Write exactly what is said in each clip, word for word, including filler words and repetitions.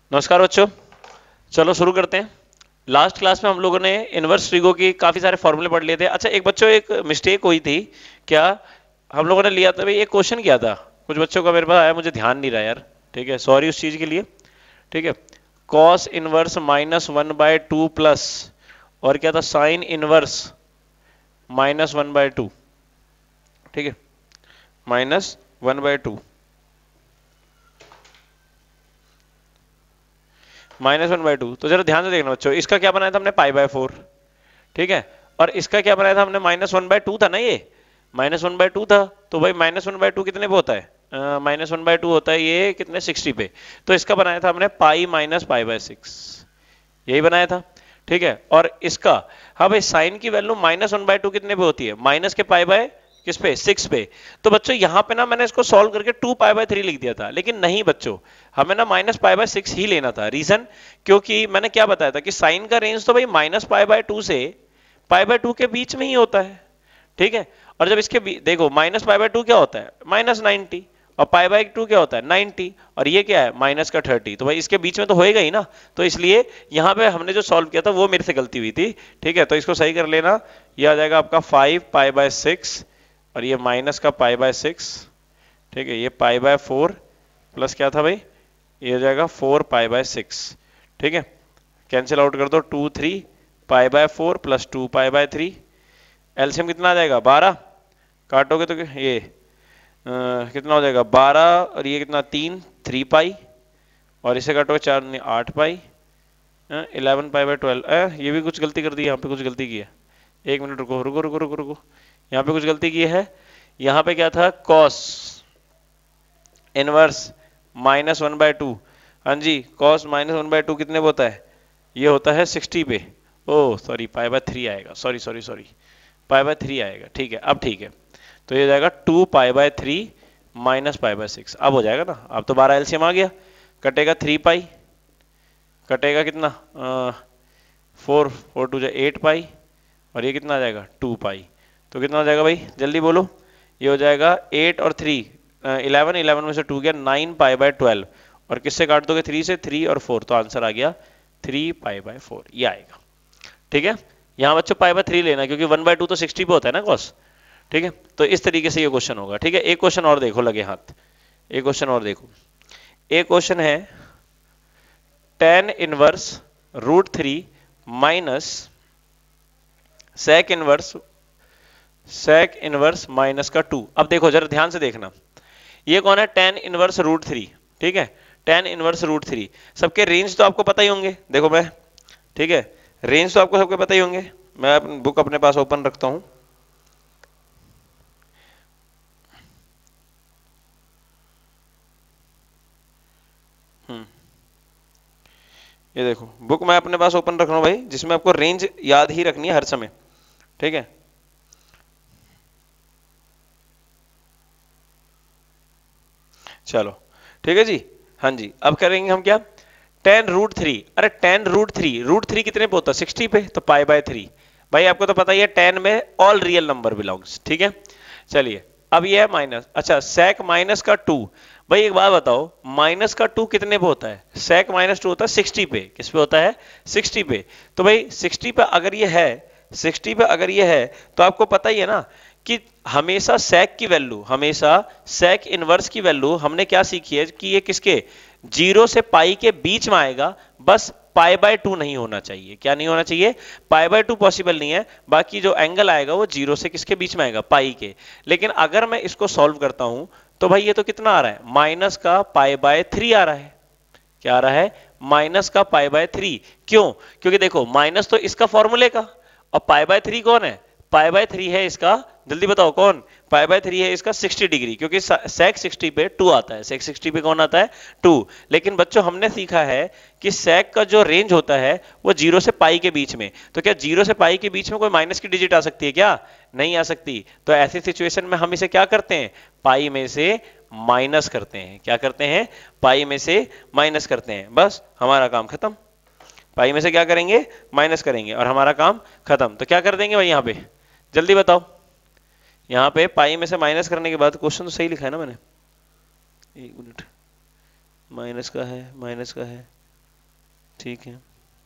नमस्कार बच्चों, चलो शुरू करते हैं। लास्ट क्लास में हम लोगों ने इनवर्स ट्रिगो की काफी सारे फॉर्मूले पढ़ लिए थे। अच्छा एक बच्चों, एक मिस्टेक हुई थी क्या? हम लोगों ने लिया था भाई, एक क्वेश्चन किया था कुछ बच्चों का, मेरे पास आया, मुझे ध्यान नहीं रहा यार। ठीक है, सॉरी उस चीज के लिए। ठीक है, cos inverse minus one by two plus, और क्या था, sine inverse minus one by two. ठीक है, minus one by two, minus one by two. तो जरा ध्यान से देखना बच्चों, इसका क्या बनाया था हमने, पाई बाय फोर। ठीक है, और इसका क्या बनाया था हमने, माइनस वन बाय टू था ना, ये माइनस वन बाय टू था। तो भाई माइनस वन बाय टू कितने पे होता है, माइनस वन बाय टू होता है ये कितने, सिक्सटी पे। तो इसका बनाया था हमने pi minus pi by six, यही बनाया था। ठीक है, और इसका, हाँ भाई साइन की value minus one by two कितने पे होती है, माइनस के पाई बाय किस पे, सिक्स पे। तो बच्चों यहाँ पे ना मैंने इसको सॉल्व करके टू पाई बाय थ्री लिख दिया था, लेकिन नहीं बच्चों, हमें ना माइनस पाई बाय सिक्स ही लेना था। रीजन, क्योंकि मैंने क्या बताया था कि साइन का रेंज तो भाई माइनस पाई बाय टू से पाई बाय टू के बीच में ही होता है। ठीक है, और जब इसके देखो माइनस पाई बाय टू क्या होता है, माइनस नाइनटी, और पाई बाय टू क्या होता है, नाइनटी, और ये क्या है, माइनस का थर्टी। तो भाई इसके बीच में तो होएगा ही ना। तो इसलिए यहाँ पे हमने जो सॉल्व किया था वो मेरे से गलती हुई थी। ठीक है, तो इसको सही कर लेना। ये आ जाएगा आपका फाइव पाई बाय सिक्स, और ये माइनस का पाई बाय सिक्स। ठीक है, ये पाई बाय फोर प्लस क्या था भाई, ये हो जाएगा फोर पाई बाय सिक्स। ठीक है, कैंसिल आउट कर दो, two three pi by four plus two pi by three. LCM कितना आ जाएगा, बारह। काटोगे तो ये आ, कितना हो जाएगा, बारह, और ये कितना, तीन, थ्री पाई, और इसे काटोगे चार, आठ pi, eleven pi by twelve. ये भी कुछ गलती कर दी, यहाँ पे कुछ गलती की है। एक मिनट रुको रुको रुको रुको रुको, यहाँ पे कुछ गलती की है। यहाँ पे क्या था, cos inverse minus one by two. हाँ जी, cos minus one by two कितने पे होता है, ये होता है सिक्सटी पे। Oh sorry, pi by three आएगा, sorry sorry sorry, pi by three आएगा। ठीक है, अब ठीक है, तो ये हो जाएगा two pi by three minus pi by six. अब हो जाएगा ना, अब तो बारह एलसीएम आ गया। कटेगा थ्री पाई, कटेगा कितना, फोर, फोर टू जा एट पाई, और ये कितना आ जाएगा, टू पाई। तो कितना हो जाएगा भाई, जल्दी बोलो। ये हो जाएगा एट और थ्री, इलेवन, इलेवन में से टू गया, नाइन पाई बाय ट्वेल्व, और किससे काट दोगे, थ्री से, थ्री और फोर, तो आंसर आ गया थ्री पाई बाय फोर, ये आएगा। ठीक है, यहाँ बच्चों पाई बाय थ्री लेना, क्योंकि वन बाय टू तो सिक्सटी पे होता है ना कॉस। ठीक है, तो इस तरीके से ये क्वेश्चन होगा। ठीक है, एक क्वेश्चन और देखो, लगे हाथ, एक क्वेश्चन और देखो। एक क्वेश्चन है tan inverse root three minus sec inverse sec inverse minus का टू। अब देखो जरा ध्यान से देखना, ये कौन है, टेन इनवर्स रूट थ्री। ठीक है, टेन इनवर्स रूट थ्री, सबके रेंज तो आपको पता ही होंगे। देखो मैं, ठीक है, रेंज तो आपको सबके पता ही होंगे। मैं अपनी बुक अपने पास ओपन रखता हूं। हम्म, ये देखो बुक मैं अपने पास ओपन रख रहा हूं भाई, जिसमें आपको रेंज याद ही रखनी है हर समय। ठीक है, चलो ठीक है जी। हाँ जी, अब करेंगे हम क्या, टेन रूट थ्री। अरे tan root three, root three कितने पे होता है, सिक्सटी पे, तो पाई बाय थ्री। भाई आपको तो पता ही है टेन में ऑल रियल नंबर बिलोंग्स। ठीक है, चलिए अब ये है माइनस, अच्छा सेक माइनस का टू। भाई एक बात बताओ, माइनस का टू कितने पे होता है, सेक माइनस टू होता है सिक्सटी पे। किस पे होता है, सिक्सटी पे। तो भाई सिक्सटी पे अगर ये है, सिक्सटी पे अगर ये है, तो आपको पता ही है ना कि हमेशा सेक की वैल्यू, हमेशा सेक इनवर्स की वैल्यू हमने क्या सीखी है कि ये किसके, जीरो से पाई के बीच में आएगा। बस पाई बाय टू नहीं होना चाहिए। क्या नहीं होना चाहिए, पाई बाय टू पॉसिबल नहीं है। बाकी जो एंगल आएगा वो जीरो से किसके बीच में आएगा, पाई के। लेकिन अगर मैं इसको सॉल्व करता हूं तो भाई ये तो कितना आ रहा है, माइनस का पाई बाय थ्री आ रहा है। क्या आ रहा है, माइनस का पाई बाय थ्री। क्यों, क्योंकि देखो माइनस तो इसका फॉर्मूले का, और पाई बाय थ्री कौन है, पाई बाय थ्री है इसका, जल्दी बताओ कौन, पाई बाय थ्री है इसका सिक्सटी डिग्री, क्योंकि सेक सिक्सटी पे टू आता है, सेक सिक्सटी पे कौन आता है, टू। लेकिन बच्चों हमने सीखा है कि सेक का जो रेंज होता है वो जीरो से पाई के बीच में। तो क्या जीरो से पाई के बीच में कोई माइनस की डिजिट आ सकती है क्या, नहीं आ सकती। तो ऐसी सिचुएशन में हम इसे क्या करते हैं, पाई में से माइनस करते हैं। क्या करते हैं, पाई में से माइनस करते हैं, बस हमारा काम खत्म। पाई में से क्या करेंगे, माइनस करेंगे, और हमारा काम खत्म। तो क्या कर देंगे भाई यहाँ पे, जल्दी बताओ। यहाँ पे पाई में से माइनस करने के बाद, क्वेश्चन तो सही लिखा है ना मैंने, एक मिनट, माइनस का है, माइनस का है, ठीक है,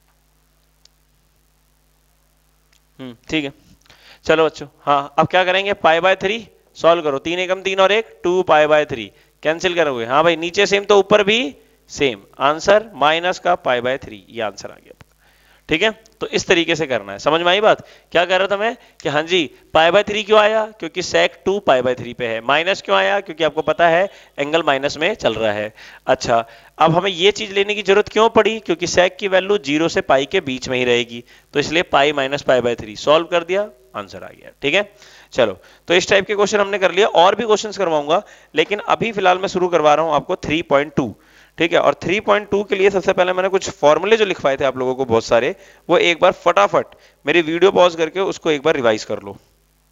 हम्म ठीक है। चलो बच्चों, हाँ अब क्या करेंगे, पाई बाय थ्री सॉल्व करो, तीन एकम तीन और एक two pi by three cancel करोगे, हाँ भाई नीचे सेम तो ऊपर भी सेम, आंसर माइनस का पाई बाय थ्री, ये आंसर आ गया। ठीक है, तो इस तरीके से करना है। समझ में आई बात? क्या कर रहा था मैं कि हाँ जी पाई बाय थ्री क्यों आया, क्योंकि sec two pi by three पे है। माइनस क्यों आया, क्योंकि आपको पता है एंगल माइनस में चल रहा है। अच्छा, अब हमें ये चीज लेने की जरूरत क्यों पड़ी, क्योंकि सेक की वैल्यू जीरो से पाई के बीच में ही रहेगी, तो इसलिए pi minus pi by three solve कर दिया, आंसर आ गया। ठीक है, चलो तो इस टाइप के क्वेश्चन हमने कर लिया, और भी क्वेश्चंस करवाऊंगा, लेकिन अभी फिलहाल मैं शुरू करवा रहा हूं आपको थ्री पॉइंट टू। ठीक है, और थ्री पॉइंट टू के लिए सबसे पहले मैंने कुछ फॉर्मूले जो लिखवाए थे आप लोगों को बहुत सारे, वो एक बार फटाफट मेरी वीडियो पॉज करके उसको एक बार रिवाइज कर लो।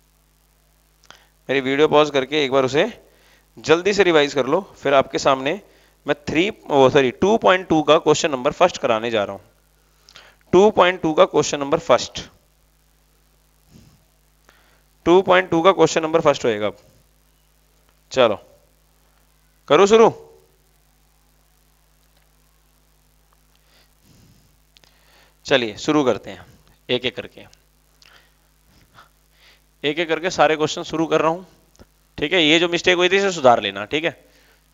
मेरी वीडियो पॉज करके एक बार उसे जल्दी से रिवाइज कर लो, फिर आपके सामने मैं three oh sorry two point two का क्वेश्चन नंबर फर्स्ट कराने जा रहा हूं। टू पॉइंट टू का question number first two point two का क्वेश्चन नंबर फर्स्ट होएगा। अब चलो करो शुरू। चलिए शुरू करते हैं, एक एक करके एक एक करके सारे क्वेश्चन शुरू कर रहा हूं। ठीक है, ये जो मिस्टेक हुई थी इसे सुधार लेना। ठीक है,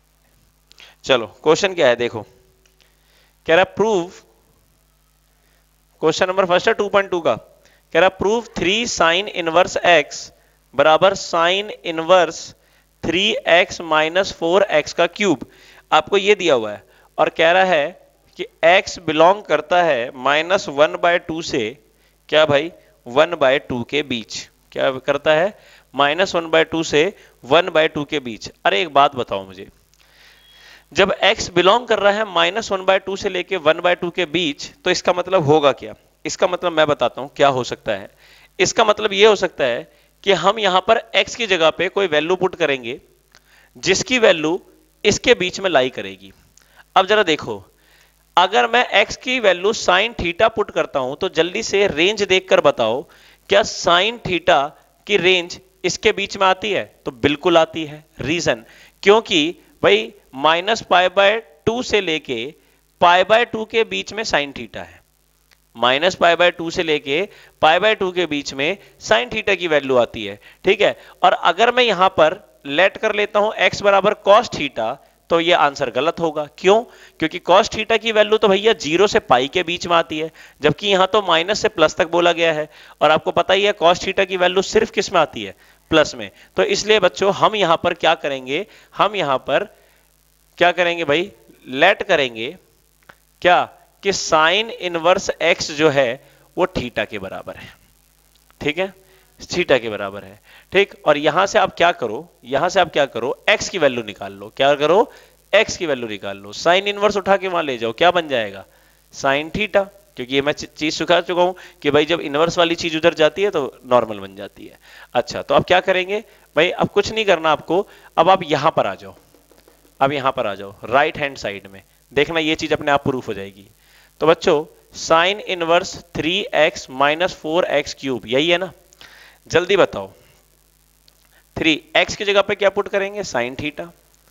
चलो क्वेश्चन क्या है देखो, कह रहा प्रूव, क्वेश्चन नंबर फर्स्ट है टू पॉइंट टू का, कह रहा prove three sine inverse x बराबर sine inverse three x minus four x का क्यूब। आपको ये दिया हुआ है और कह रहा है कि x बिलोंग करता है माइनस वन बाय टू से क्या भाई वन बाय टू के बीच, क्या करता है माइनस वन बाय टू से वन बाय टू के बीच। अरे एक बात बताओ मुझे, जब x बिलोंग कर रहा है माइनस वन बाय टू से लेके वन बाय टू के बीच, तो इसका मतलब होगा क्या? इसका मतलब मैं बताता हूं क्या हो सकता है। इसका मतलब यह हो सकता है कि हम यहां पर x की जगह पे कोई वैल्यू पुट करेंगे जिसकी वैल्यू इसके बीच में लाई करेगी। अब जरा देखो, अगर मैं x की वैल्यू साइन थीटा पुट करता हूं तो जल्दी से रेंज देखकर बताओ, क्या साइन थीटा की रेंज इसके बीच में आती है? तो बिल्कुल आती है। रीजन, क्योंकि भाई माइनस पाई बाय टू से लेके पाई बाय टू के बीच में साइन थीटा है, माइनस पाई बाय टू से लेके पाई बाय टू के बीच में साइन थीटा की वैल्यू आती है। ठीक है, और अगर मैं यहां पर लेट कर लेता हूं x बराबर कॉस थीटा, तो ये आंसर गलत होगा। क्यों? क्योंकि कॉस थीटा की वैल्यू तो भैया जीरो से पाई के बीच में आती है, जबकि यहां तो माइनस से प्लस तक बोला गया है, और आपको पता ही है कॉस थीटा की वैल्यू सिर्फ किस में आती है? प्लस में। तो इसलिए बच्चों हम यहां पर क्या करेंगे, हम यहां पर क्या करेंगे भाई, लेट करेंगे क्या कि साइन इनवर्स एक्स जो है वो थीटा के बराबर है। ठीक है, थीटा के बराबर है। ठीक, और यहां से आप क्या करो, यहां से आप क्या करो, x की वैल्यू निकाल लो। क्या करो, x की वैल्यू निकाल लो, साइन इनवर्स उठा के वहां ले जाओ, क्या बन जाएगा? Sine theta. क्योंकि ये मैं चीज सिखा चुका हूं कि भाई जब इनवर्स वाली चीज उधर जाती है तो नॉर्मल बन जाती है। अच्छा, तो अब क्या करेंगे भाई, अब कुछ नहीं करना आपको, अब आप यहां पर आ जाओ, अब यहां पर आ जाओ राइट हैंड साइड में, देखना ये चीज अपने आप प्रूफ हो जाएगी। तो बच्चों sine inverse three x minus four x cube, यही है ना? जल्दी बताओ, थ्री एक्स की जगह पे क्या पुट करेंगे? Sine theta.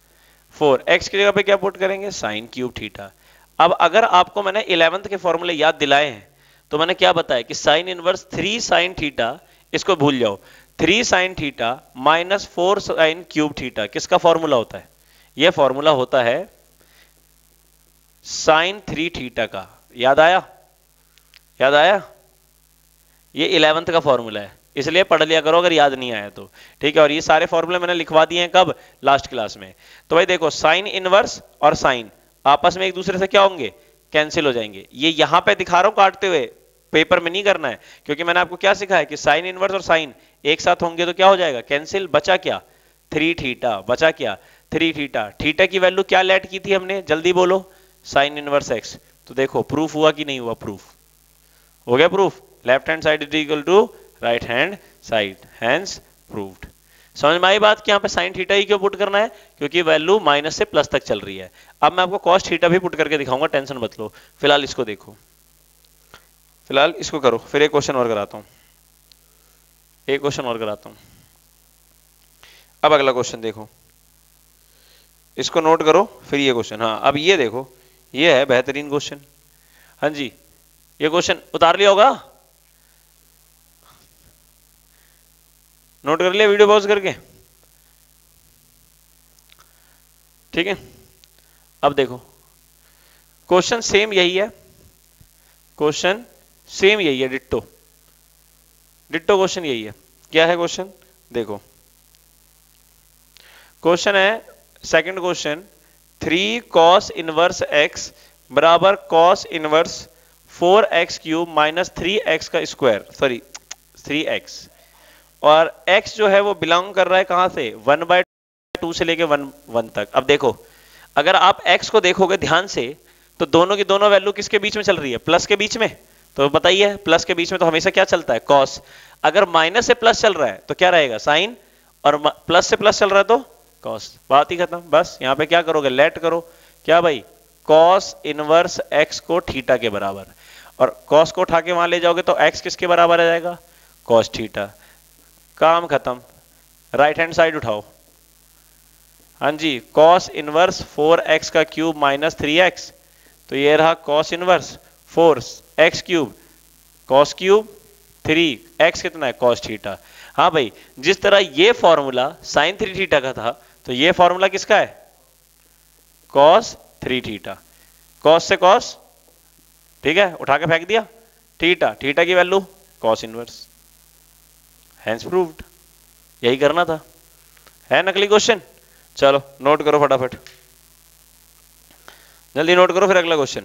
फोर एक्स की जगह पे क्या पुट करेंगे? Sine cube theta. अब अगर आपको मैंने इलेवेंथ के फॉर्मूले याद दिलाए हैं तो मैंने क्या बताया कि sine inverse three sine theta, इसको भूल जाओ, three sine theta minus four sine cube theta किसका फॉर्मूला होता है? यह फॉर्मूला होता है साइन थ्री थीटा का। याद आया? याद आया? ये इलेवेंथ का फॉर्मूला है, इसलिए पढ़ लिया करो अगर याद नहीं आया तो। ठीक है, और ये सारे फॉर्मूले मैंने लिखवा दिए हैं कब? लास्ट क्लास में। तो भाई देखो, साइन इनवर्स और साइन आपस में एक दूसरे से क्या होंगे? कैंसिल हो जाएंगे। ये यहां पे दिखा रहा हूं काटते हुए, पेपर में नहीं करना है, क्योंकि मैंने आपको क्या सिखाया कि साइन इनवर्स और साइन एक साथ होंगे तो क्या हो जाएगा? कैंसिल। बचा क्या? Three theta. बचा क्या? Three theta. थीटा की वैल्यू क्या लेट की थी हमने? जल्दी बोलो। Sine inverse x. तो देखो प्रूफ हुआ कि नहीं हुआ? प्रूफ हो गया। Proof, left hand side is equal to right hand side, hence proved. समझ में आई बात कि यहां पे साइन थीटा ही क्यों पुट करना है? क्योंकि वैल्यू माइनस से प्लस तक चल रही है। अब मैं आपको कॉस थीटा भी पुट करके दिखाऊंगा, टेंशन मत लो। फिलहाल इसको देखो, फिलहाल इसको करो, फिर एक क्वेश्चन और कराता हूं, एक क्वेश्चन और कराता हूं। अब अगला क्वेश्चन देखो, इसको नोट करो, फिर ये क्वेश्चन। हाँ, अब ये देखो, ये है बेहतरीन क्वेश्चन। हाँ जी, ये क्वेश्चन उतार लिया होगा, नोट कर लिया वीडियो पॉज करके, ठीक है। अब देखो क्वेश्चन सेम यही है, क्वेश्चन सेम यही है, डिट्टो डिट्टो क्वेश्चन यही है। क्या है क्वेश्चन, देखो क्वेश्चन है second question, three cos inverse x बराबर cos inverse four x cube minus three x का स्क्वायर, सॉरी थ्री एक्स, और x जो है वो बिलोंग कर रहा है कहां से, वन बाय टू से लेके वन वन तक। अब देखो अगर आप x को देखोगे ध्यान से तो दोनों की दोनों वैल्यू किसके बीच में चल रही है, प्लस के बीच में, तो बताइए प्लस के बीच में तो हमेशा क्या चलता है, कॉस। अगर माइनस से प्लस चल रहा है तो क्या रहेगा, साइन, और प्लस से प्लस चल रहा है तो कॉस, बात ही खत्म। बस यहां पे क्या करोगे, लेट करो, क्या भाई, कॉस इनवर्स x को थीटा के बराबर, और कॉस को उठा के वहां ले जाओगे तो x किसके बराबर आ जाएगा, कॉस थीटा, काम खत्म। राइट हैंड साइड उठाओ, हाँ जी, कॉस इनवर्स फोर एक्स का क्यूब माइनस थ्री एक्स, तो ये रहा cos inverse four x cube cos cube three x कितना है, कॉस थीटा। हाँ भाई, जिस तरह ये फॉर्मूला साइन थ्री थीटा का था तो ये फॉर्मूला किसका है, कॉस थ्री थीटा, कॉस से कॉस, ठीक है, उठा के फेंक दिया, थीटा थीटा की value cos inverse, hence proved. यही करना था, है नकली क्वेश्चन। चलो नोट करो फटाफट, जल्दी नोट करो फिर अगला क्वेश्चन।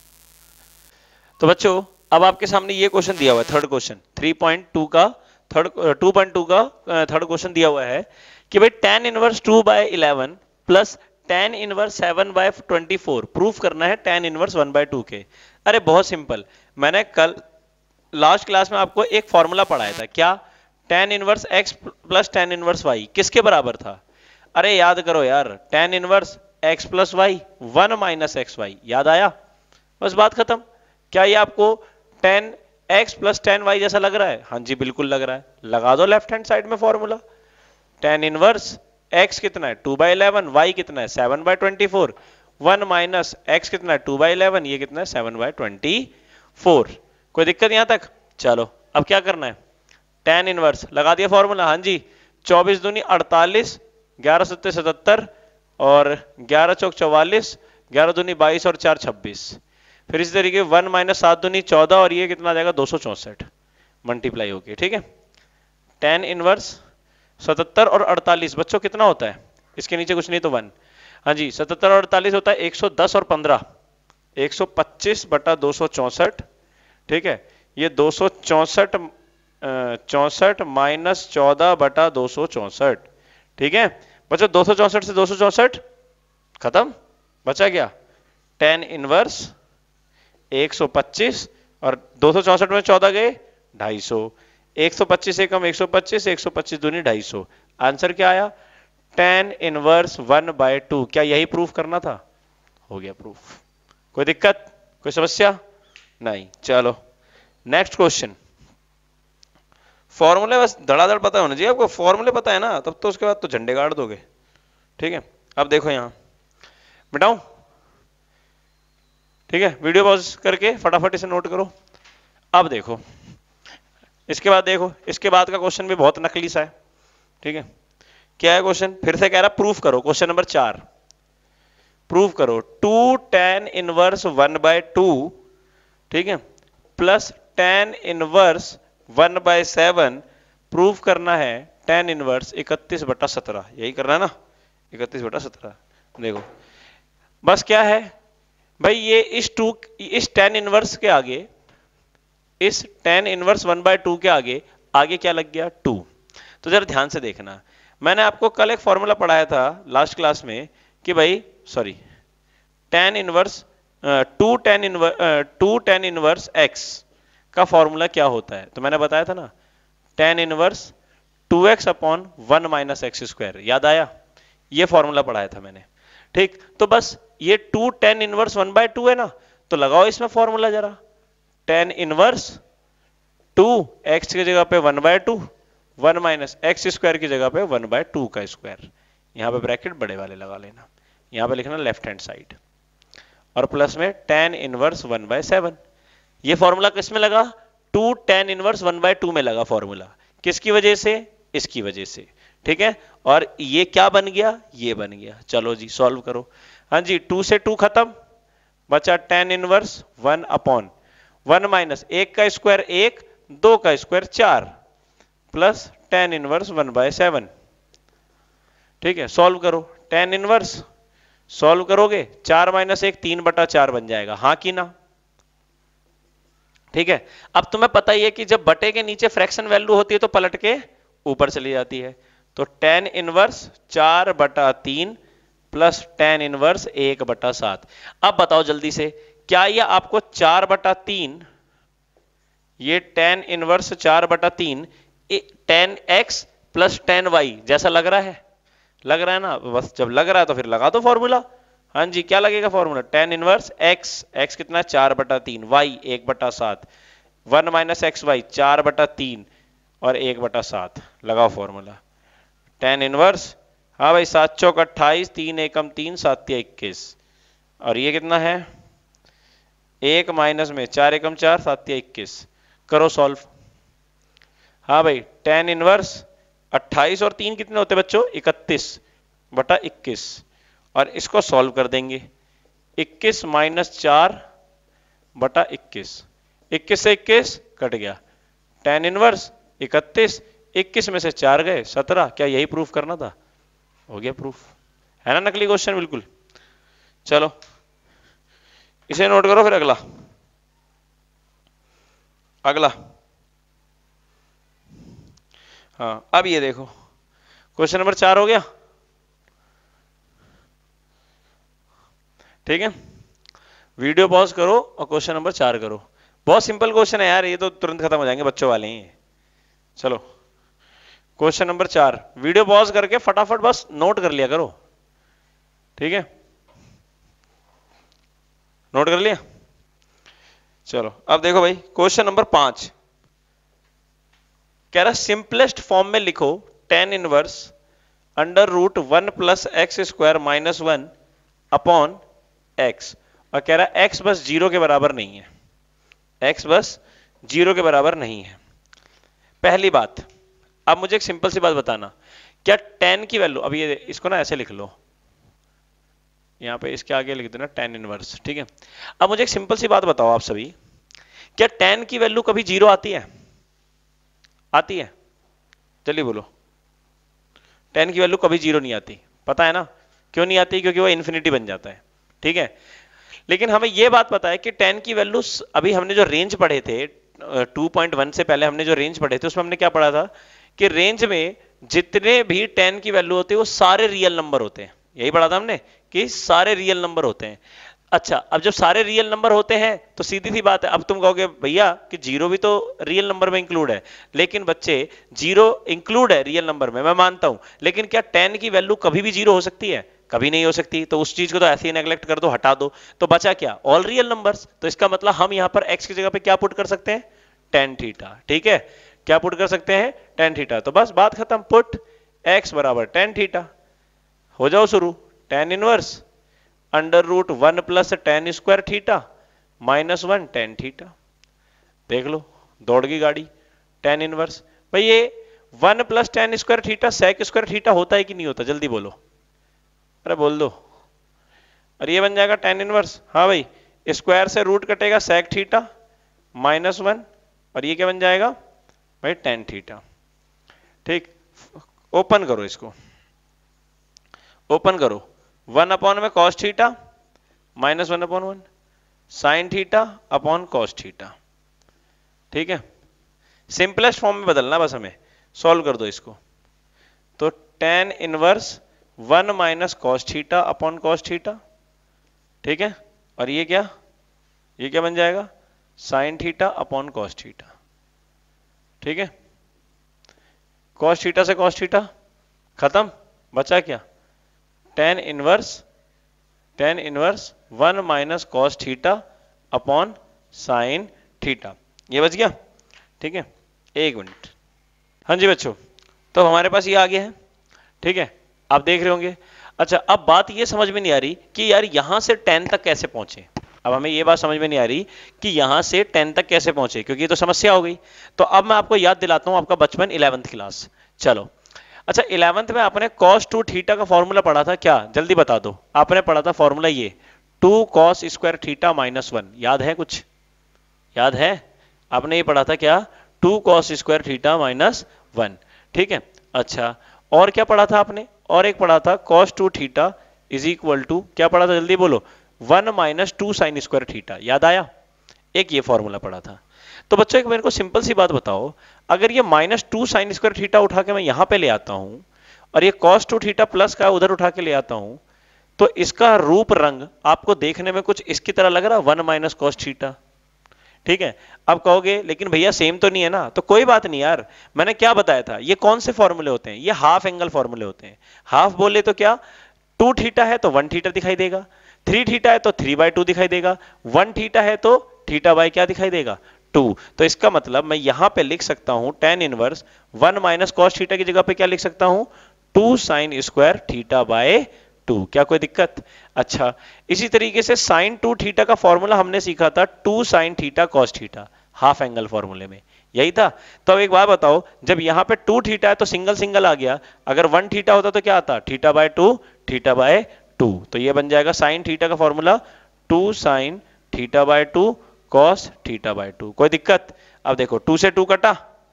तो बच्चों अब आपके सामने ये क्वेश्चन दिया हुआ है, third question three point two का थर्ड टू पॉइंट टू का थर्ड क्वेश्चन दिया हुआ है कि भाई tan inverse two by eleven plus tan inverse seven by twenty four proof करना है tan inverse one by two के। अरे बहुत सिंपल, मैंने कल लास्ट क्लास में आपको एक फॉर्मूला पढ़ाया था, क्या, tan inverse x plus tan inverse y किसके बराबर था, अरे याद करो यार, tan inverse x plus y one minus x y, याद आया, बस बात खत्म। क्या ये आपको tan x plus tan y जैसा लग रहा है, हाँ जी बिल्कुल लग रहा है, लगा दो लेफ्ट हैंड साइड में फॉर्मूला, टेन इनवर्स एक्स कितना है टू बाई इलेवन, वाई कितना है seven by twenty four, one minus x कितना है टू बाई इलेवन, ये कितना है सेवन बाई ट्वेंटी फोर। कोई दिक्कत यहां तक, चलो अब क्या करना है, टेन इनवर्स लगा दिया फॉर्मूला, हाँ जी, चौबीस दूनी अड़तालीस, ग्यारह सत्ते सतहत्तर, और ग्यारह चौक चौवालीस, ग्यारह दूनी बाईस और चार छब्बीस, फिर इसी तरीके वन माइनस सात दूनी चौदह, और ये कितना आ जाएगा दो सौ चौसठ मल्टीप्लाई होके, ठीक है। टेन इनवर्स सतहत्तर और अड़तालीस बच्चों कितना होता है, इसके नीचे कुछ नहीं तो वन, हाँ जी, सतहत्तर और अड़तालीस होता है एक सौ दस और पंद्रह एक सौ पच्चीस बटा दो सौ चौसठ, ठीक है, ये दो सौ चौसठ चौसठ माइनस चौदह बटा दो सौ चौसठ, ठीक है बच्चों, दो सौ चौसठ से दो सौ चौसठ खत्म, बचा क्या टेन इनवर्स एक सौ पच्चीस, और दो सौ चौसठ में चौदह गए ढाई सौ, एक सौ पच्चीस से कम एक सौ पच्चीस, एक सौ पच्चीस दूनी ढाई सौ, आंसर क्या आया tan inverse one by two. क्या यही प्रूफ करना था, हो गया प्रूफ, कोई दिक्कत, कोई समस्या नहीं। चलो नेक्स्ट क्वेश्चन, फॉर्मूले बस धड़ाधड़ पता होना चाहिए आपको, फॉर्मूले पता है ना तब तो उसके बाद तो झंडे गाड़ दोगे, ठीक है। अब देखो यहां मिटाऊं, ठीक है, वीडियो पॉज करके फटाफट इसे नोट करो। अब देखो इसके बाद, देखो इसके बाद का क्वेश्चन भी बहुत नकली सा है, ठीक है, क्या है क्वेश्चन, फिर से कह रहा प्रूफ करो, क्वेश्चन नंबर चार, प्रूफ करो two tan inverse one by two, ठीक है, plus tan inverse one by seven, proof करना है टेन इनवर्स इकतीस बटा सत्रह, यही करना है ना, इकतीस बटा सत्रह। देखो बस क्या है भाई, ये इस टू इस टेन इनवर्स के आगे, इस tan inverse one by two के आगे आगे क्या लग गया टू। तो जरा ध्यान से देखना, मैंने आपको कल एक फॉर्मूला पढ़ाया था लास्ट क्लास में कि भाई sorry tan inverse two tan inverse two tan inverse x का फॉर्मूला क्या होता है, तो मैंने बताया था ना tan inverse two x upon one minus x square, याद आया, ये फॉर्मूला पढ़ाया था मैंने, ठीक। तो बस ये two tan inverse one by two है ना, तो लगाओ इसमें फॉर्मूला जरा, टेन इनवर्स टू एक्स की जगह पे one by two, one minus x square की जगह पे वन बाय टू का स्क्वायर, यहां पे ब्रैकेट बड़े वाले लगा लेना, यहां पे लिखना लेफ्ट हैंड साइड, और प्लस में tan inverse one by seven. ये फॉर्मूला किस में लगा? Two tan inverse one by two में लगा फॉर्मूला। किसकी वजह से? इसकी वजह से। ठीक है, और ये क्या बन गया? ये बन गया। चलो जी सॉल्व करो। हाँ जी, टू से टू खत्म, बचा tan inverse one upon one minus एक का स्क्वायर एक, दो का स्क्वायर चार, plus tan inverse one by seven. ठीक है, सॉल्व करो। टेन इनवर्स सॉल्व करोगे, चार माइनस एक तीन बटा चार बन जाएगा, हाँ कि ना? ठीक है, अब तुम्हें पता ही है कि जब बटे के नीचे फ्रैक्शन वैल्यू होती है तो पलट के ऊपर चली जाती है। तो टेन इनवर्स चार बटा तीन प्लस टेन इनवर्स एक बटा सात। अब बताओ जल्दी से, क्या ये आपको चार बटा तीन, ये टेन इनवर्स चार बटा तीन tan x plus tan y जैसा लग रहा है? लग रहा है ना? बस जब लग रहा है तो फिर लगा दो फॉर्मूला। हाँ जी, क्या लगेगा formula? Tan inverse x, x कितना? चार बटा तीन, वाई एक बटा सात, वन माइनस एक्स वाई चार बटा तीन और एक बटा सात। लगाओ फॉर्मूला। टेन इनवर्स, हाँ भाई, सात चौक अट्ठाईस, तीन एकम तीन, सात तिया इक्कीस, और ये कितना है? एक माइनस में चार एकम चार, सात तिया इक्कीस। करो सॉल्व। हाँ भाई, टेन इनवर्स अट्ठाईस और तीन कितने होते बच्चों? इकतीस बटा इक्कीस, और इसको सॉल्व कर देंगे। इक्कीस माइनस चार बटा इक्कीस, इक्कीस से इक्कीस कट गया, टेन इनवर्स इकतीस, इक्कीस में से चार गए सत्रह। क्या यही प्रूफ करना था? हो गया प्रूफ, है ना? नकली क्वेश्चन बिल्कुल। चलो इसे नोट करो। फिर अगला अगला हाँ, अब ये देखो, क्वेश्चन नंबर चार हो गया। ठीक है, वीडियो पॉज करो और क्वेश्चन नंबर चार करो। बहुत सिंपल क्वेश्चन है यार, ये तो तुरंत खत्म हो जाएंगे, बच्चों वाले ही। चलो क्वेश्चन नंबर चार, वीडियो पॉज करके फटाफट बस नोट कर लिया करो। ठीक है, नोट कर लिया? चलो अब देखो भाई, क्वेश्चन नंबर पांच कह रहा सिंपलेस्ट फॉर्म में लिखो tan inverse under root one plus x square minus one upon x, और कह रहा एक्स बस जीरो के बराबर नहीं है, एक्स बस जीरो के बराबर नहीं है। पहली बात, अब मुझे एक सिंपल सी बात बताना, क्या टेन की वैल्यू, अब ये इसको ना ऐसे लिख लो, यहां पे इसके आगे लिख देना टेन इनवर्स। ठीक है, अब मुझे एक सिंपल सी बात बताओ आप सभी, क्या टेन की वैल्यू कभी जीरो आती है? आती है? चलिए बोलो। टेन की वैल्यू कभी जीरो नहीं आती, पता है ना? क्यों नहीं आती? क्योंकि वो इन्फिनिटी बन जाता है। ठीक है, लेकिन हमें यह बात पता है कि टेन की वैल्यू, अभी हमने जो रेंज पढ़े थे टू पॉइंट वन से पहले हमने जो रेंज पढ़े थे उसमें हमने क्या पढ़ा था कि रेंज में जितने भी टेन की वैल्यू होती है वो सारे रियल नंबर होते हैं। यही पढ़ा था हमने कि सारे रियल नंबर होते हैं। अच्छा, अब जब सारे रियल नंबर होते हैं तो सीधी सी बात है, अब तुम कहोगे भैया कि जीरो भी तो रियल नंबर में इंक्लूड है। लेकिन बच्चे, जीरो इंक्लूड है रियल नंबर में, मैं मानता हूं, लेकिन क्या टेन की वैल्यू कभी भी जीरो हो सकती है? कभी नहीं हो सकती। तो उस चीज को तो ऐसे ही नेग्लेक्ट कर दो, हटा दो। तो बचा क्या? All real numbers. तो इसका मतलब हम यहां पर एक्स की जगह पे क्या पुट कर सकते हैं? Tan theta. ठीक है, क्या पुट कर सकते हैं? Tan theta. तो बस बात खत्म, पुट एक्स बराबर टेन थीटा। हो जाओ शुरू। Tan inverse under root one plus tan square theta minus one tan theta. देख लो, दौड़ गई गाड़ी। टेन इनवर्स, भाई ये one plus tan square theta sec square theta होता है कि नहीं होता? जल्दी बोलो, अरे बोल दो। और ये बन जाएगा टेन इनवर्स, हाँ भाई, स्क्वायर से रूट कटेगा सेक थीटा माइनस वन, और ये क्या बन जाएगा भाई? Ten theta. ठीक, ओपन करो इसको, ओपन करो। वन अपॉन में cos theta minus one upon one sine theta upon cos theta. ठीक है, सिंपलेस्ट फॉर्म में बदलना बस हमें। सॉल्व कर दो इसको, तो tan inverse one minus cos theta upon cos theta. ठीक है, और ये क्या, ये क्या बन जाएगा? Sine theta upon cos theta. ठीक है, कॉस थीटा से कॉस थीटा खत्म, बचा क्या? Tan inverse tan inverse one minus cos theta upon sine theta, ये बच गया। ठीक है, एक मिनट। हाँ जी बच्चों, तो हमारे पास ये आ गया है। ठीक है, आप देख रहे होंगे। अच्छा, अब बात ये समझ में नहीं आ रही कि यार यहां से टेन तक कैसे पहुंचे। अब हमें ये बात समझ में नहीं आ रही कि यहां से टेन तक कैसे पहुंचे, क्योंकि ये तो समस्या हो गई। तो अब मैं आपको याद दिलाता हूं आपका बचपन इलेवेंथ क्लास। चलो, अच्छा इलेवेंथ में आपने कॉस टू थीटा का फॉर्मूला पढ़ा था क्या? जल्दी बता दो। आपने पढ़ा था फॉर्मूला ये two cos square theta minus one. याद है? कुछ याद है? आपने ये पढ़ा था क्या? Two cos square theta minus one. ठीक है। अच्छा, और क्या पढ़ा था आपने? और एक पढ़ा था cos two theta is equal to, क्या पढ़ा था जल्दी बोलो? One minus two sign square theta. याद आया? एक ये फॉर्मूला पढ़ा था। तो बच्चों एक मेरे को सिंपल सी बात बताओ, अगर ये minus two sign square theta उठा के मैं यहां पे ले आता हूं और ये कॉस टू थीटा प्लस का उधर उठा के ले आता हूं, तो इसका रूप रंग आपको देखने में कुछ इसकी तरह लग रहा, वन माइनस कॉस थीटा। ठीक है। अब कहोगे लेकिन भैया सेम तो नहीं है ना। तो कोई बात नहीं यार, मैंने क्या बताया था, ये कौन से फॉर्मूले होते हैं? ये हाफ एंगल फॉर्मूले होते हैं। हाफ बोले तो क्या, टू थीटा है तो वन थीटा दिखाई देगा, थ्री थीटा है तो थ्री बाय टू दिखाई देगा, वन थीटा है तो थीटा बाय क्या दिखाई देगा? टू। तो इसका मतलब मैं यहां पे लिख सकता हूं tan inverse one minus cos theta की जगह पे क्या लिख सकता हूं? Two sign square theta by two. क्या कोई दिक्कत? अच्छा, इसी तरीके से साइन टू थीटा का फॉर्मूला हमने सीखा था two sine theta cos theta, half angle फॉर्मूले में यही था। तो अब एक बात बताओ, जब यहां पे टू थीटा है तो सिंगल सिंगल आ गया, अगर वन थीटा होता तो क्या आता? Theta by two, theta by two. तो ये बन जाएगा साइन थीटा का formula two sine theta by two cos theta by two. कोई दिक्कत? अब देखो टू से टू कटा,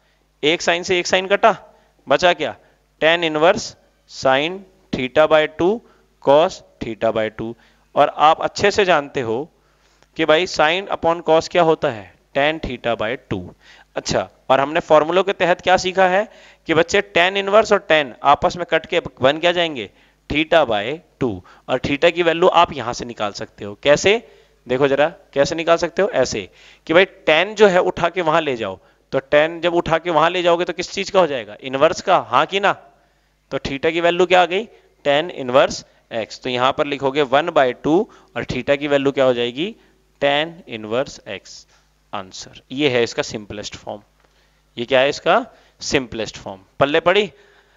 एक साइन से एक साइन कटा, बचा क्या? Tan inverse sign theta by two cos theta by two. और आप अच्छे से जानते हो कि भाई साइन अपॉन कॉस क्या होता है? Tan theta by two. अच्छा, और हमने फॉर्मूलों के तहत क्या सीखा है कि बच्चे टेन इनवर्स और टेन आपस में कट के बन क्या जाएंगे? Theta by two. और थीटा की वैल्यू आप यहां से निकाल सकते हो। कैसे? देखो जरा, कैसे निकाल सकते हो? ऐसे कि भाई टेन जो है उठा के वहां ले जाओ, तो टेन जब उठा के वहां ले जाओगे तो किस चीज का हो जाएगा? इनवर्स का। हाँ कि ना? तो थीटा की वैल्यू क्या आ गई? Tan inverse x. तो यहां पर लिखोगे वन बाय टू और थीटा की वैल्यू क्या हो जाएगी? Ten inverse x. आंसर ये है इसका सिंपलेस्ट फॉर्म। ये क्या है इसका? Simplest form. पल्ले पड़ी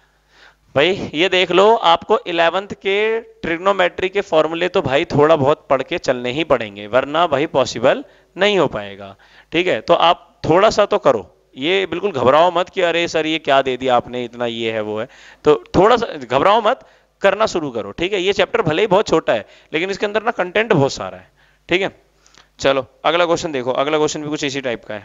भाई? ये देख लो, आपको इलेवेंथ के ट्रिग्नोमेट्री के फॉर्मूले तो भाई थोड़ा बहुत पढ़ के चलने ही पड़ेंगे, वरना भाई पॉसिबल नहीं हो पाएगा। ठीक है। तो आप थोड़ा सा तो करो, ये बिल्कुल घबराओ मत कि अरे सर ये क्या दे दिया आपने, इतना ये है वो है। तो थोड़ा सा घबराओ मत, करना शुरू करो। ठीक है। ये चैप्टर भले ही बहुत छोटा है लेकिन इसके अंदर ना कंटेंट बहुत सारा है। ठीक है। चलो अगला क्वेश्चन देखो। अगला क्वेश्चन भी कुछ इसी टाइप का है।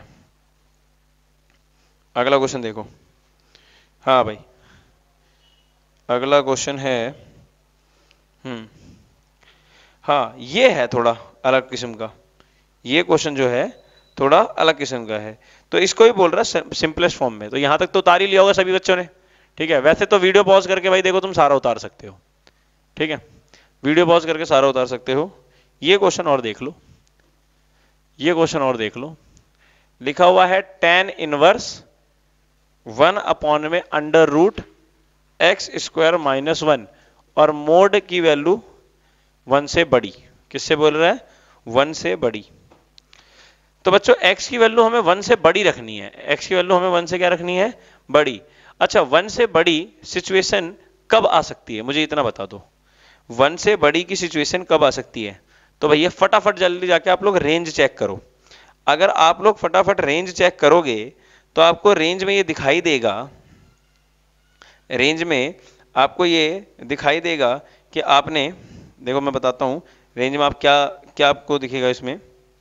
अगला क्वेश्चन देखो। हाँ भाई, अगला क्वेश्चन है, हम्म हाँ ये है थोड़ा अलग किस्म का। ये क्वेश्चन जो है थोड़ा अलग किस्म का है, तो इसको ही बोल रहा है सिंपलेस्ट फॉर्म में। तो यहां तक तो उतार ही लिया होगा सभी बच्चों ने। ठीक है। वैसे तो वीडियो पॉज करके भाई देखो तुम सारा उतार सकते हो। ठीक है। वीडियो पॉज करके सारा उतार सकते हो। ये क्वेश्चन और देख लो, ये क्वेश्चन और देख लो। लिखा हुआ है टेन इनवर्स वन अपॉन में under root x square minus one और मोड की वैल्यू वन से बड़ी। किससे बोल रहा है? वन से बड़ी। तो बच्चों x की वैल्यू हमें वन से बड़ी रखनी है। x की वैल्यू हमें वन से क्या रखनी है? बड़ी। अच्छा, वन से बड़ी सिचुएशन कब आ सकती है? मुझे इतना बता दो, वन से बड़ी की सिचुएशन कब आ सकती है? तो भैया फटाफट जल्दी जाके आप लोग रेंज चेक करो। अगर आप लोग फटाफट रेंज चेक करोगे तो आपको रेंज में ये दिखाई देगा, रेंज में आपको ये दिखाई देगा कि आपने, देखो मैं बताता हूं रेंज में आप क्या क्या आपको दिखेगा इसमें।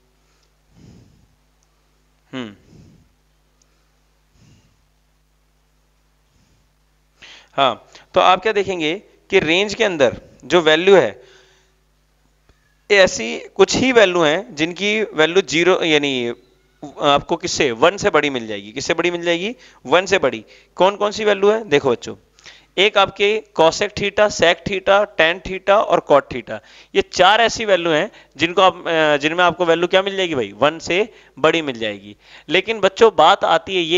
हम्म हाँ, तो आप क्या देखेंगे कि रेंज के अंदर जो वैल्यू है, ऐसी कुछ ही वैल्यू हैं जिनकी वैल्यू जीरो यानी आपको किससे? वन से बड़ी मिल जाएगी। किससे बड़ी मिल जाएगी? वन से बड़ी। कौन कौन सी वैल्यू है? देखो बच्चों, एक आपके cosec theta, sec theta, tan theta और कॉट थीटा। ये चार ऐसी वैल्यू हैं जिनको आप जिनमें आपको वैल्यू क्या मिल जाएगी भाई? वन से बड़ी मिल जाएगी। लेकिन बच्चों बात आती है ये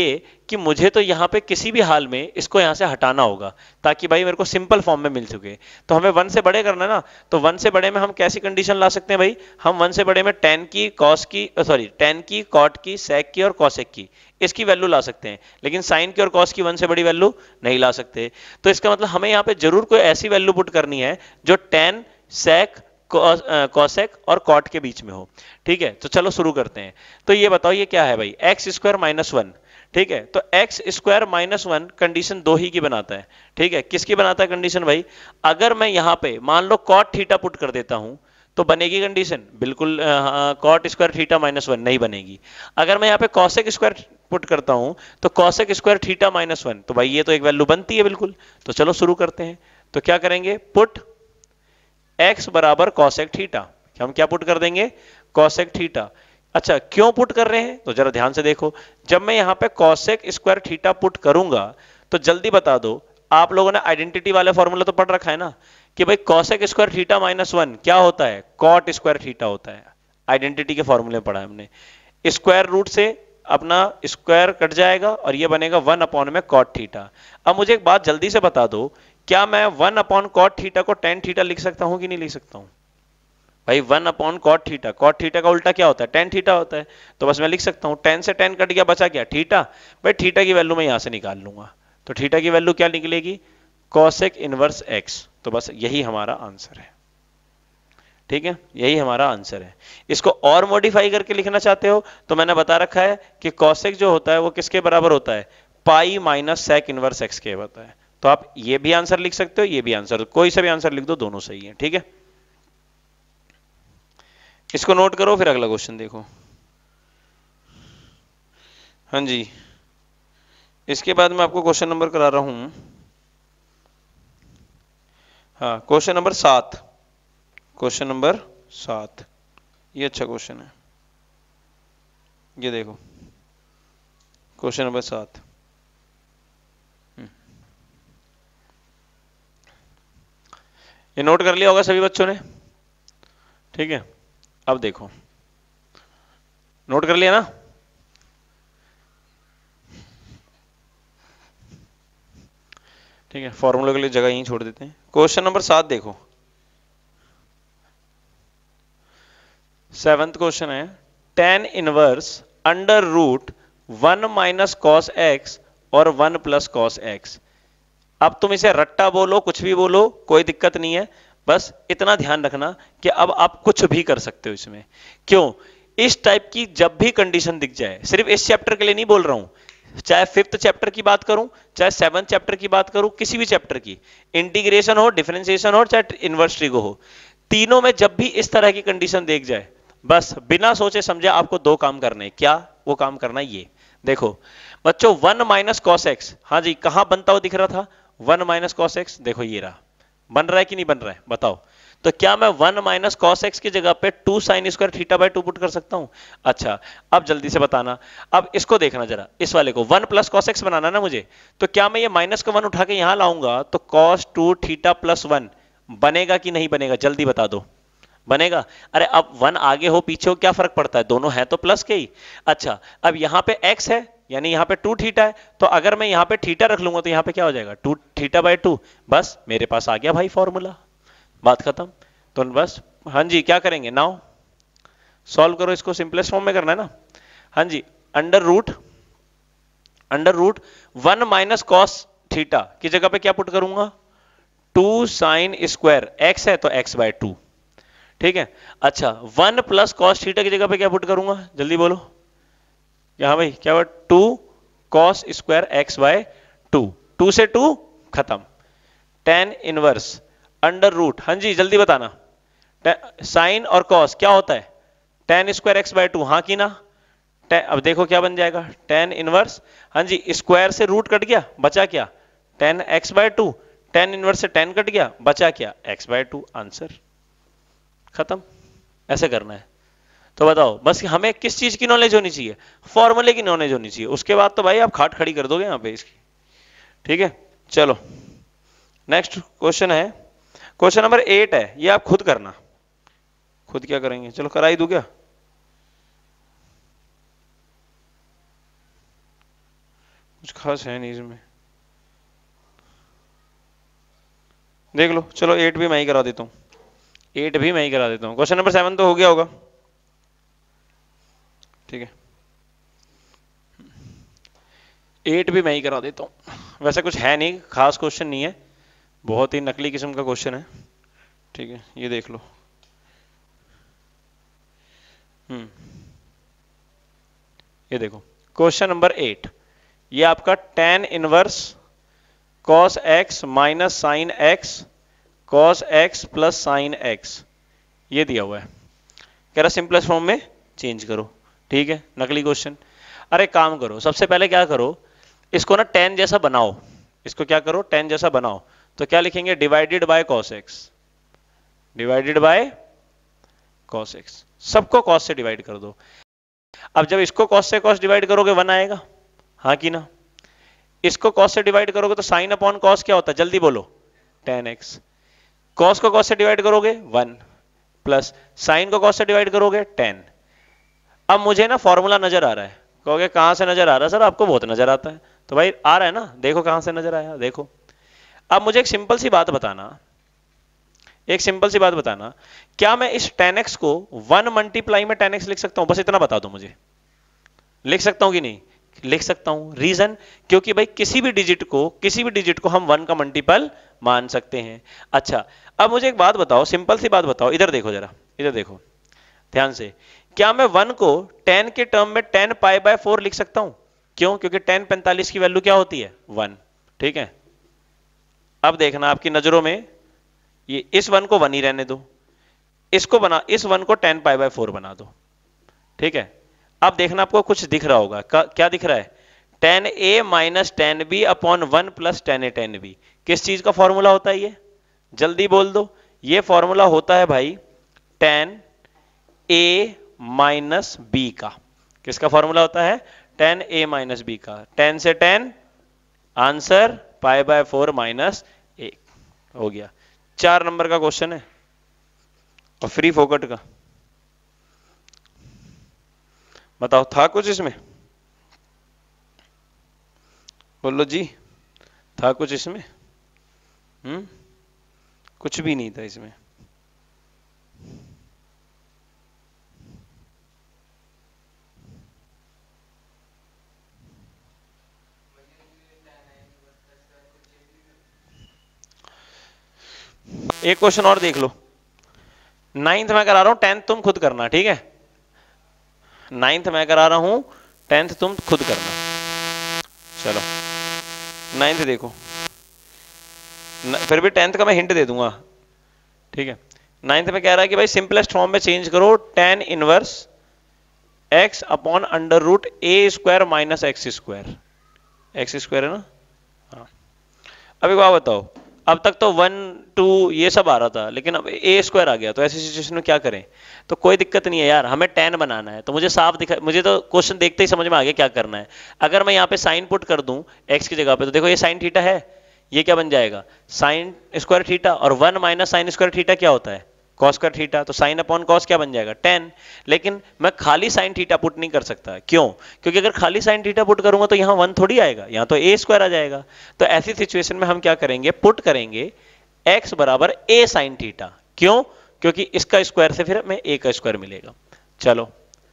कि मुझे तो यहाँ पे किसी भी हाल में इसको यहाँ से हटाना होगा ताकि भाई मेरे को सिंपल फॉर्म में मिल चुके। तो हमें वन से बड़े करना है ना, तो वन से बड़े में हम कैसी कंडीशन ला सकते हैं भाई, हम वन से बड़े में टेन की कॉस की सॉरी टेन की कॉट की सेक की और कॉसेक की इसकी वैल्यू ला सकते हैं, लेकिन साइन की और कॉस की वन से बड़ी वैल्यू नहीं ला सकते। तो इसका मतलब हमें यहाँ पे जरूर कोई ऐसी वैल्यू पुट करनी है जो टेन सेक कॉसेक और कॉट के बीच में हो। ठीक है, तो चलो शुरू करते हैं। तो ये बताओ ये क्या है भाई, एक्स स्क्वायर माइनस वन। ठीक है, तो x square minus one condition दो ही की बनाता है। ठीक है, किसकी बनाता है कंडीशन भाई, अगर मैं यहां पे मान लो कॉट थीटा पुट कर देता हूं तो बनेगी कंडीशन, बिल्कुल cot square theta minus one नहीं बनेगी। अगर मैं यहाँ पे कॉसेक स्क्वायर पुट करता हूं तो cosec square theta minus one, तो भाई ये तो एक वैल्यू बनती है बिल्कुल। तो चलो शुरू करते हैं। तो क्या करेंगे, पुट x बराबर कॉसेक थीटा, हम क्या पुट कर देंगे, कॉसेक थीटा। अच्छा क्यों पुट कर रहे हैं, तो जरा ध्यान से देखो, जब मैं यहां पे कॉसेक स्क्वायर थीटा पुट करूंगा तो जल्दी बता दो, आप लोगों ने आइडेंटिटी वाला फॉर्मूला तो पढ़ रखा है ना कि भाई cosec square theta minus one क्या होता है, कॉट स्क्वायर थीटा होता है। आइडेंटिटी के फॉर्मूले में पढ़ा है हमने। स्क्वायर रूट से अपना स्क्वायर कट जाएगा और ये बनेगा वन अपॉन में कॉट थीटा। अब मुझे एक बात जल्दी से बता दो, क्या मैं वन अपॉन कॉट थीटा को टेन थीटा लिख सकता हूं कि नहीं लिख सकता हूं भाई, one upon cot theta, cot theta का उल्टा क्या होता है, टेन थीटा होता है। तो बस मैं लिख सकता हूं टेन से टेन कट गया, बचा क्या थीटा। भाई थीटा की वैल्यू मैं यहां से निकाल लूंगा, तो थीटा की वैल्यू क्या निकलेगी, कॉसेक इनवर्स एक्स। तो बस यही हमारा आंसर है। ठीक है, यही हमारा आंसर है। इसको और मॉडिफाई करके लिखना चाहते हो तो मैंने बता रखा है कि कॉसेक जो होता है वो किसके बराबर होता है, pi minus sec inverse x के होता है। तो आप ये भी आंसर लिख सकते हो, ये भी आंसर, कोई सा भी आंसर लिख दो, दोनों सही है। ठीक है, इसको नोट करो, फिर अगला क्वेश्चन देखो। हाँ जी, इसके बाद मैं आपको क्वेश्चन नंबर करा रहा हूं, हाँ क्वेश्चन नंबर सात, क्वेश्चन नंबर सात, ये अच्छा क्वेश्चन है, ये देखो क्वेश्चन नंबर सात। ये नोट कर लिया होगा सभी बच्चों ने। ठीक है, अब देखो, नोट कर लिया ना, ठीक है, फॉर्मूले के लिए जगह यहीं छोड़ देते हैं। क्वेश्चन नंबर सात देखो, सेवंथ क्वेश्चन है, tan inverse under root one minus cos x और वन प्लस कॉस एक्स। अब तुम इसे रट्टा बोलो, कुछ भी बोलो, कोई दिक्कत नहीं है, बस इतना ध्यान रखना कि अब आप कुछ भी कर सकते हो इसमें। क्यों, इस टाइप की जब भी कंडीशन दिख जाए, सिर्फ इस चैप्टर के लिए नहीं बोल रहा हूं, चाहे फिफ्थ चैप्टर की बात करूं, चाहे सेवंथ चैप्टर की बात करूं, किसी भी चैप्टर की, इंटीग्रेशन हो, डिफरेंशिएशन हो, चाहे इनवर्स ट्रिगो हो, तीनों में जब भी इस तरह की कंडीशन देख जाए, बस बिना सोचे समझे आपको दो काम करने। क्या वो काम करना है, ये देखो बच्चों, वन माइनस कॉस एक्स, हाँ जी कहां बनता हुआ दिख रहा था, वन माइनस कॉस एक्स, देखो ये रहा, बन रहा है कि नहीं बन रहा है बताओ। तो क्या मैं वन माइनस कॉस एक्स की जगह पे two sign square theta by two put कर सकता हूं। अच्छा अब जल्दी से बताना, अब इसको देखना जरा, इस वाले को वन प्लस कॉस एक्स बनाना ना मुझे, तो क्या मैं ये माइनस का वन उठा के यहां लाऊंगा तो cos two theta plus one बनेगा कि नहीं बनेगा, जल्दी बता दो, बनेगा। अरे अब वन आगे हो पीछे हो क्या फर्क पड़ता है, दोनों है तो प्लस के ही। अच्छा अब यहां पे x है, यानी यहां पे टू थीटा है, तो अगर मैं यहां पे थीटा रख लूंगा तो यहां पे क्या हो जाएगा, टू थीटा बाय टू, बस मेरे पास आ गया भाई फॉर्मूला, बात खत्म। तो बस हाँ जी क्या करेंगे, नाउ सॉल्व करो, इसको सिंपलेस्ट फॉर्म में करना है ना। हाँ जी, under root under root one minus cos theta की जगह पे क्या पुट करूंगा, टू साइन स्क्वायर, एक्स है तो एक्स बाय टू। ठीक है, अच्छा वन प्लस कॉस थीटा की जगह पे क्या पुट करूंगा, जल्दी बोलो, यहां भाई क्या हुआ, two cos square x by two, two से टू खत्म, टेन इनवर्स अंडर रूट, हाँ जी जल्दी बताना, साइन और कॉस क्या होता है, tan square x by two, हाँ की ना, अब देखो क्या बन जाएगा, टेन इनवर्स, हाँ जी स्क्वायर से रूट कट गया, बचा क्या, tan x by two, tan inverse से टेन कट गया, बचा क्या, एक्स बाय टू, आंसर खत्म। ऐसे करना है। तो बताओ बस हमें किस चीज की नॉलेज होनी चाहिए, फॉर्मूले की नॉलेज होनी चाहिए, उसके बाद तो भाई आप खाट खड़ी कर दोगे यहां पे इसकी। ठीक है, चलो नेक्स्ट क्वेश्चन है, क्वेश्चन नंबर एट है, ये आप खुद करना, खुद क्या करेंगे, चलो करा ही दूं क्या, कुछ खास है नहीं इसमें, देख लो। चलो एट भी मैं ही करा देता हूँ, एट भी मैं ही करा देता हूँ। क्वेश्चन नंबर सेवन तो हो गया होगा, ठीक है। एट भी मैं ही करा देता हूँ। वैसे कुछ है नहीं, खास क्वेश्चन नहीं है, बहुत ही नकली किस्म का क्वेश्चन है, ठीक है। ये देख लो। हम्म ये देखो क्वेश्चन नंबर एट, ये आपका tan inverse cos x minus sin x cos x plus sin x ये दिया हुआ है। कह रहा सिंपलेस्ट फॉर्म में चेंज करो, ठीक है। नकली क्वेश्चन। अरे काम करो, सबसे पहले क्या करो, इसको ना टेन जैसा बनाओ, इसको क्या करो टेन जैसा बनाओ। तो क्या लिखेंगे, divided by cos x, divided by cos x, सबको कॉस से डिवाइड कर दो। अब जब इसको कॉस से कॉस डिवाइड करोगे वन आएगा, हाँ कि ना। इसको कॉस से डिवाइड करोगे तो साइन अपॉन कॉस क्या होता है, जल्दी बोलो, टेन एक्स। कॉस को कॉस से डिवाइड करोगे वन, प्लस साइन को कॉस से डिवाइड करोगे टेन। अब मुझे ना फॉर्मूला नजर आ रहा है, कहोगे कहां से नजर आ रहा है सर, आपको बहुत नजर आता है। तो भाई आ रहा है ना, देखो कहां से नजर आया, देखो। अब मुझे एक सिंपल सी बात बताना, एक सिंपल सी बात बताना, क्या मैं इस टेन एक्स को वन मल्टीप्लाई में टेन एक्स लिख सकता हूं, बस इतना बता दो मुझे, लिख सकता हूं कि नहीं, लिख सकता हूं। रीजन, क्योंकि भाई किसी भी डिजिट को किसी भी डिजिट को हम वन का मल्टीपल मान सकते हैं। अच्छा, अब मुझे एक बात बताओ, सिंपल सी बात बताओ, इधर देखो जरा, इधर देखो ध्यान से, क्या मैं वन को टेन के टर्म में टेन पाई बाय फोर लिख सकता हूं, क्यों, क्योंकि टेन पैंतालीस की वैल्यू क्या होती है, वन, ठीक है। अब देखना आपकी नजरों में, ये इस वन को वन ही रहने दो, इसको बना, इस वन को टेन पाई बाय फोर बना दो, ठीक है। अब देखना आपको कुछ दिख रहा होगा, क्या दिख रहा है, tan A minus tan B upon one plus tan A tan B. किस चीज का फॉर्मूला होता है ये, जल्दी बोल दो। ये फॉर्मूला होता है भाई टेन ए माइनस बी का। किसका फॉर्मूला होता है, टेन ए माइनस बी का। टेन से tan, answer pi by four minus एक, हो गया। चार नंबर का क्वेश्चन है और फ्री फोकट का। बताओ था कुछ इसमें, बोलो जी, था कुछ इसमें, हम्म कुछ भी नहीं था इसमें। एक क्वेश्चन और देख लो, नाइन्थ में करा रहा हूं, टेंथ तुम खुद करना, ठीक है। नाइन्थ में करा रहा हूं, टेंथ तुम खुद करना। चलो नाइन्थ देखो, न, फिर भी टेंथ का मैं हिंट दे दूंगा, ठीक है। नाइन्थ में कह रहा है कि भाई सिंपलेस्ट फॉर्म में चेंज करो, tan inverse x upon under root a square minus x square, x square है ना, हाँ। अब एक बात बताओ, अब तक तो वन टू ये सब आ रहा था, लेकिन अब ए स्क्वायर आ गया, तो ऐसी सिचुएशन में क्या करें। तो कोई दिक्कत नहीं है यार, हमें टेन बनाना है, तो मुझे साफ दिखा, मुझे तो क्वेश्चन देखते ही समझ में आ गया क्या करना है। अगर मैं यहाँ पे साइन पुट कर दूं एक्स की जगह पे, तो देखो ये साइन थीटा है, ये क्या बन जाएगा, साइन स्क्वायर थीटा, और one minus sin square theta क्या होता है, कॉस स्क्वायर थीटा। तो साइन अपॉन कॉस क्या बन जाएगा, टेन। लेकिन मैं खाली साइन थीटा पुट नहीं कर सकता, क्यों, क्योंकि अगर खाली साइन थीटा पुट करूंगा तो यहाँ वन थोड़ी आएगा, यहाँ तो ए स्क्वायर आ जाएगा। तो ऐसी सिचुएशन में हम क्या करेंगे, पुट करेंगे x बराबर a साइन थीटा, क्यों, क्योंकि इसका स्क्वायर से फिर हमें a का स्क्वायर मिलेगा। चलो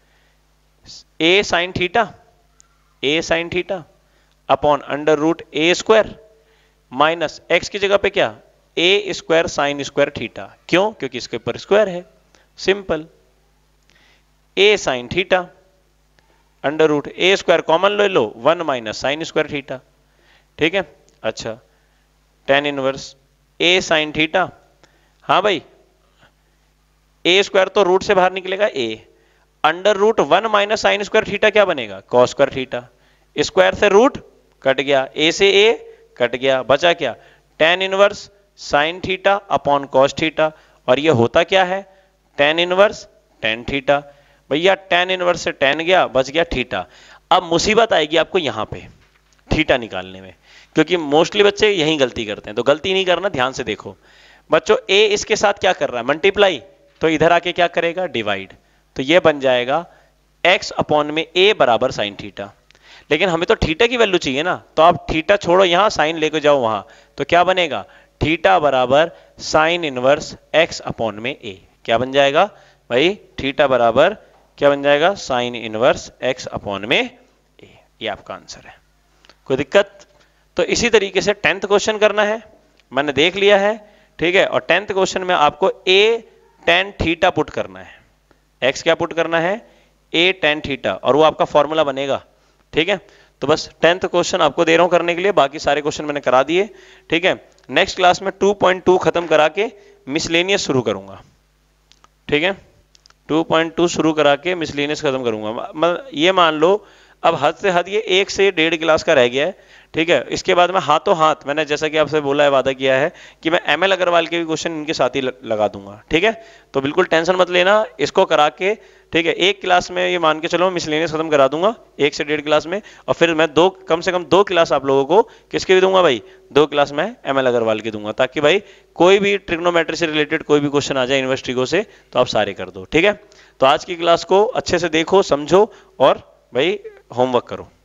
a sin theta, a sin theta upon under root a square minus x की जगह पे क्या, a square sin square theta, क्यों, क्योंकि इसके ऊपर स्क्वायर है, simple. a sin theta under root a square common ले लो, one minus sin square theta, ठीक है। अच्छा, tan inverse a sin theta, हाँ भाई, ए स्क्वायर तो रूट से बाहर निकलेगा a, under root one minus sin square theta क्या बनेगा, कॉस स्क्वायर थीटा। स्क्वायर से रूट कट गया, ए से ए कट गया, बचा क्या, tan inverse sign theta upon cos theta, और ये होता क्या है, टेन इनवर्स टेन थीटा। भैया टेन इनवर्स से टेन गया, बच गया थीटा। अब मुसीबत आएगी आपको यहां पे थीटा निकालने में, क्योंकि मोस्टली बच्चे यही गलती करते हैं, तो गलती नहीं करना, ध्यान से देखो बच्चों। a इसके साथ क्या कर रहा है, मल्टीप्लाई, तो इधर आके क्या करेगा, डिवाइड। तो ये बन जाएगा x अपॉन में a बराबर साइन थीटा। लेकिन हमें तो थीटा की वैल्यू चाहिए ना, तो आप थीटा छोड़ो यहाँ, साइन लेके जाओ वहां, तो क्या बनेगा, थीटा बराबर साइन इनवर्स एक्स अपॉन में ए। क्या बन जाएगा भाई, थीटा बराबर क्या बन जाएगा, साइन इनवर्स एक्स अपॉन में ए। ये आपका आंसर है। कोई दिक्कत? तो इसी तरीके से टेंथ क्वेश्चन करना है, मैंने देख लिया है, ठीक है। और टेंथ क्वेश्चन में आपको ए टेन थीटा पुट करना है, एक्स क्या पुट करना है, ए टेन थीटा, और वो आपका फॉर्मूला बनेगा, ठीक है। तो बस टेंथ क्वेश्चन आपको दे रहा हूं करने के लिए, बाकी सारे क्वेश्चन मैंने करा दिए, ठीक है। नेक्स्ट क्लास में टू पॉइंट टू खत्म करा के मिसलेनियस शुरू करूंगा, ठीक है। टू पॉइंट टू शुरू करा के मिसलेनियस खत्म करूंगा। मतलब ये मान लो अब हद से हद ये एक से डेढ़ गिलास का रह गया है, ठीक है। इसके बाद मैं हाथों हाथ, मैंने जैसा कि आपसे बोला है, वादा किया है कि मैं एम एल अग्रवाल के भी क्वेश्चन इनके साथ ही लगा दूंगा, ठीक है। तो बिल्कुल टेंशन मत लेना, इसको करा के, ठीक है, एक क्लास में ये मान के चलो मिसलेनियस खत्म करा दूंगा, एक से डेढ़ क्लास में, और फिर मैं दो, कम से कम दो क्लास आप लोगों को किसके भी दूंगा भाई, दो क्लास मैं एम एल अग्रवाल की दूंगा, ताकि भाई कोई भी ट्रिग्नोमेट्री से रिलेटेड कोई भी क्वेश्चन आ जाए यूनिवर्सिटी से तो आप सारे कर दो, ठीक है। तो आज की क्लास को अच्छे से देखो, समझो और भाई होमवर्क करो।